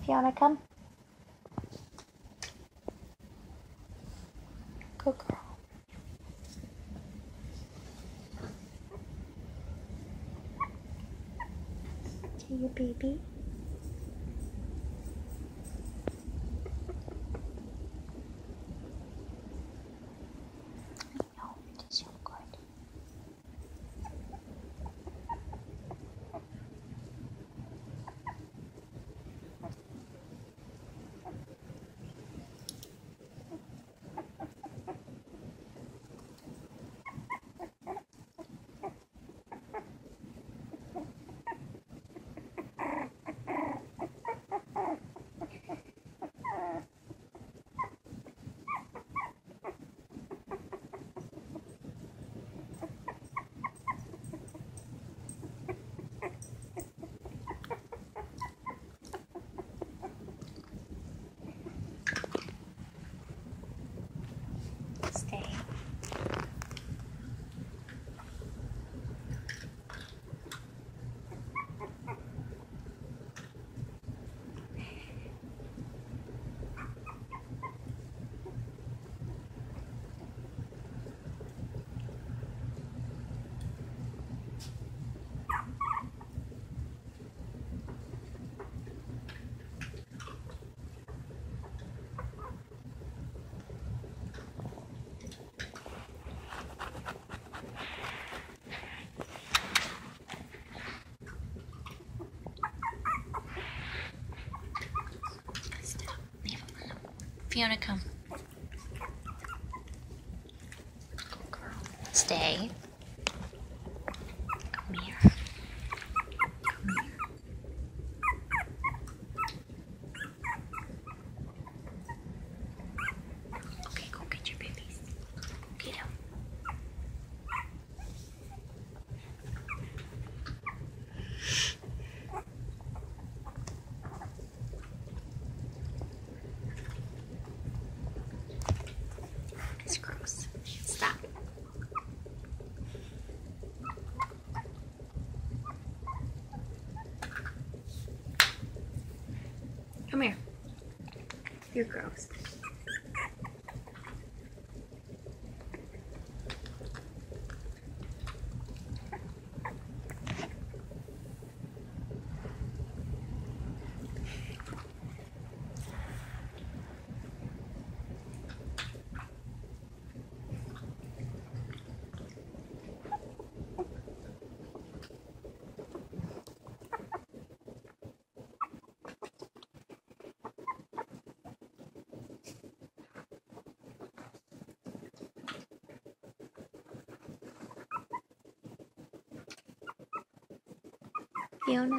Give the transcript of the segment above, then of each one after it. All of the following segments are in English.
Fiona, come. Good girl. Okay, your baby. I know, it is so good. Stay. Fiona, come. Good girl. Stay. Come here. Come here. Okay, go get your babies. Go get them. It's gross. Stop. Come here. You're gross. Fiona.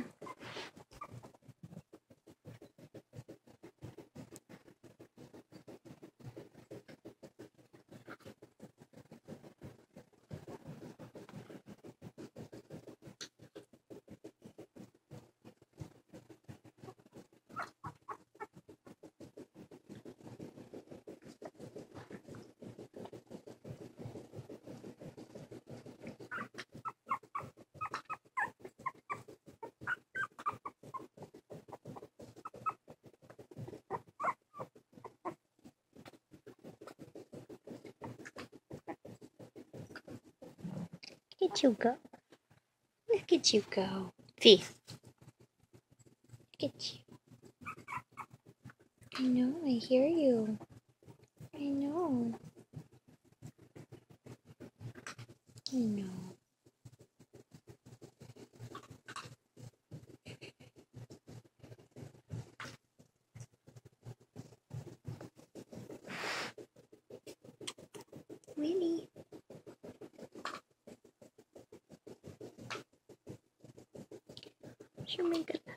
Look at you go. Look at you go. Fee. Look at you. I know, I hear you. I know. I know. Winnie. Where's your makeup?